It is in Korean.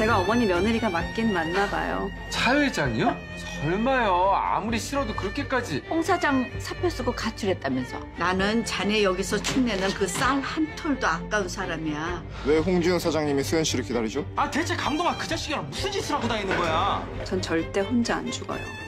제가 어머니 며느리가 맞긴 맞나 봐요. 차 회장이요? 설마요. 아무리 싫어도 그렇게까지. 홍 사장 사표 쓰고 가출했다면서. 나는 자네 여기서 축내는 그 쌀 한 톨도 아까운 사람이야. 왜 홍지영 사장님이 수현 씨를 기다리죠? 아 대체 강동아 그 자식이랑 무슨 짓을 하고 다니는 거야? 전 절대 혼자 안 죽어요.